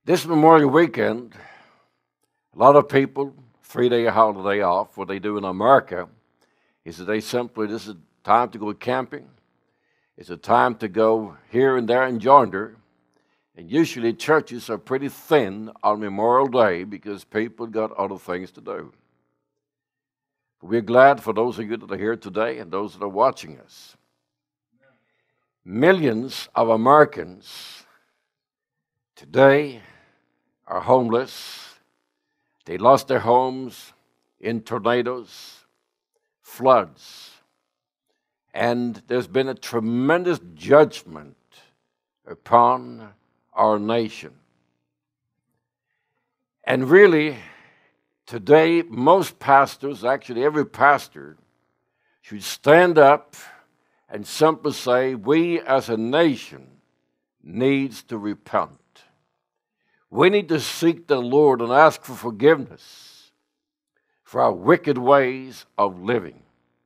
This Memorial Weekend, a lot of people, 3-day holiday off, what they do in America is that this is time to go camping. It's a time to go here and there and yonder. And usually churches are pretty thin on Memorial Day because people got other things to do. We're glad for those of you that are here today and those that are watching us. Millions of Americans today are homeless. They lost their homes in tornadoes, floods, and there's been a tremendous judgment upon our nation. And really, today, most pastors, actually every pastor, should stand up and simply say, we as a nation needs to repent. We need to seek the Lord and ask for forgiveness for our wicked ways of living.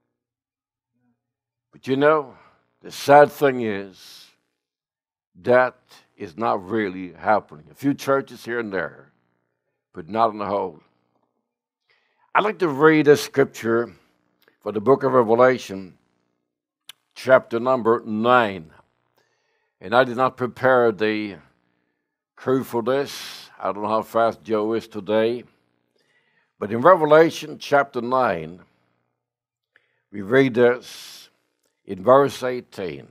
But you know, the sad thing is that is not really happening. A few churches here and there, but not on the whole. I'd like to read a scripture for the book of Revelation, chapter number 9. And I did not prepare the crew for this. I don't know how fast Joe is today. But in Revelation chapter 9, we read this in verse 18.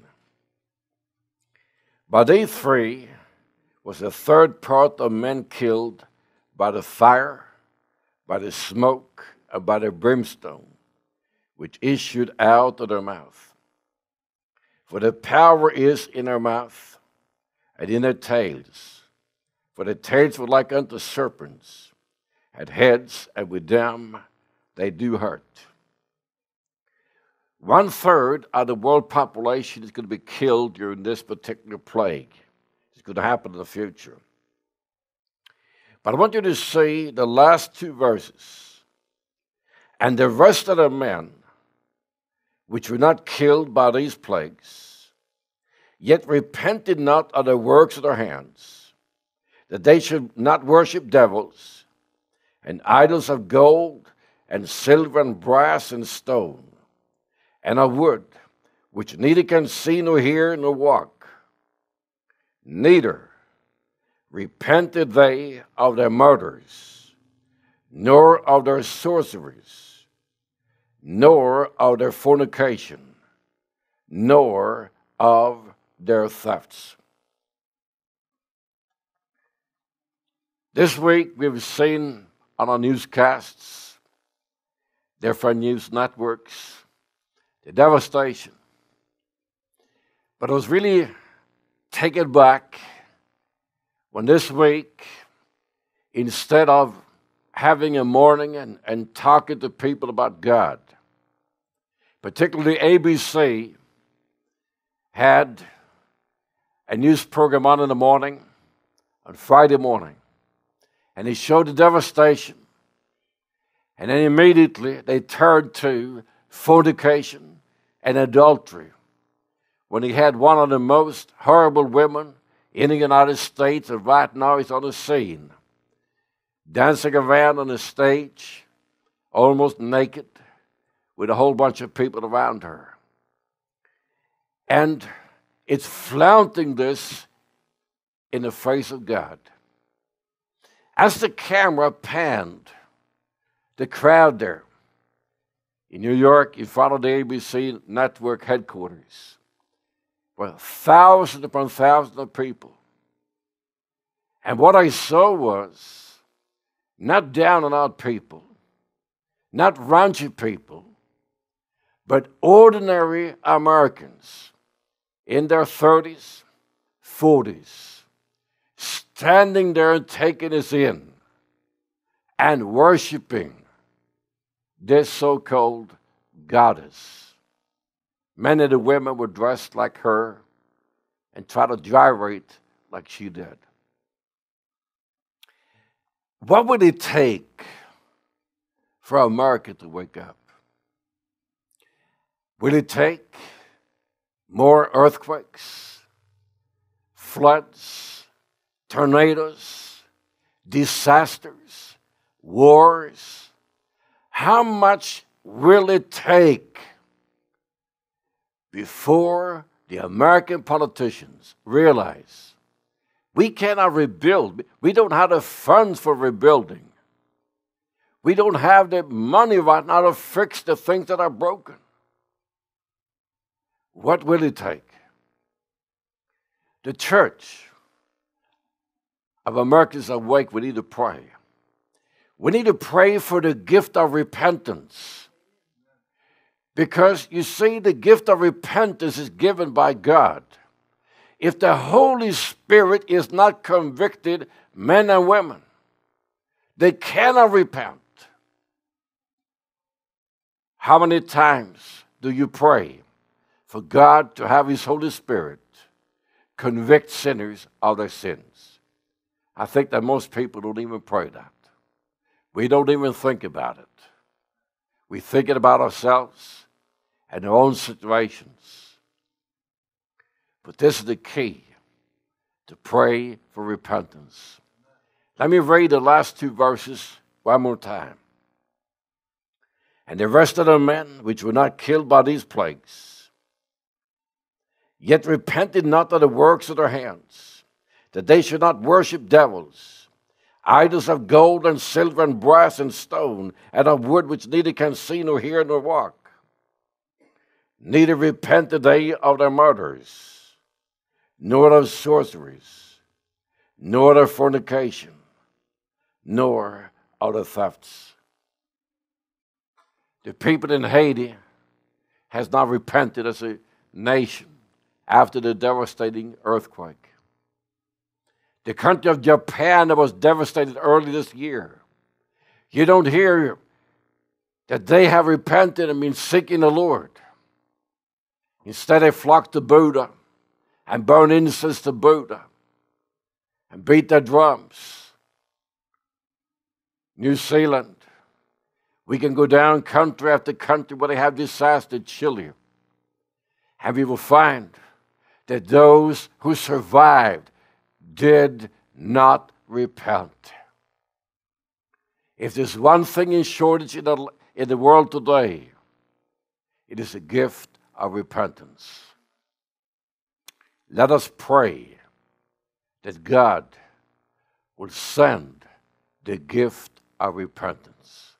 By these three was a third part of men killed by the fire, by the smoke, and by the brimstone, which issued out of their mouth. For the power is in their mouth, and in their tails. For the tails were like unto serpents, had heads, and with them they do hurt. 1/3 of the world population is going to be killed during this particular plague. It's going to happen in the future. But I want you to see the last two verses. And the rest of the men, which were not killed by these plagues, yet repented not of the works of their hands, that they should not worship devils, and idols of gold, and silver, and brass, and stone, and of wood, which neither can see, nor hear, nor walk. Neither repented they of their murders, nor of their sorceries, nor of their fornication, nor of their thefts. This week we've seen on our newscasts, different news networks, the devastation. But I was really taken back when this week, instead of having a morning and talking to people about God, particularly ABC had a news program on in the morning, on Friday morning, and he showed the devastation. And then immediately they turned to fornication and adultery. When he had one of the most horrible women in the United States, and right now he's on the scene, dancing around on the stage, almost naked, with a whole bunch of people around her. And it's flaunting this in the face of God. As the camera panned the crowd there in New York, in front of the ABC network headquarters, were thousands upon thousands of people. And what I saw was not down and out people, not raunchy people, but ordinary Americans in their 30s, 40s, standing there and taking us in and worshiping this so-called goddess. Many of the women were dressed like her and tried to gyrate like she did. What would it take for America to wake up? Will it take more earthquakes, floods, tornadoes, disasters, wars. How much will it take before the American politicians realize we cannot rebuild? We don't have the funds for rebuilding. We don't have the money right now to fix the things that are broken. What will it take? The church of Americans awake, we need to pray. We need to pray for the gift of repentance. Because you see, the gift of repentance is given by God. If the Holy Spirit is not convicted men and women, they cannot repent. How many times do you pray for God to have His Holy Spirit convict sinners of their sins? I think that most people don't even pray that. We don't even think about it. We think about ourselves and our own situations. But this is the key to pray for repentance. Let me read the last two verses one more time. And the rest of the men which were not killed by these plagues, yet repented not of the works of their hands, that they should not worship devils, idols of gold and silver and brass and stone, and of wood which neither can see nor hear nor walk. Neither repented they of their murders, nor of sorceries, nor of fornication, nor of the thefts. The people in Haiti has not repented as a nation after the devastating earthquake. The country of Japan that was devastated early this year, you don't hear that they have repented and been seeking the Lord. Instead, they flock to Buddha and burn incense to Buddha and beat their drums. New Zealand, we can go down country after country where they have disaster, Chile, and we will find that those who survived did not repent. If there's one thing in shortage in the world today, it is a gift of repentance. Let us pray that God will send the gift of repentance.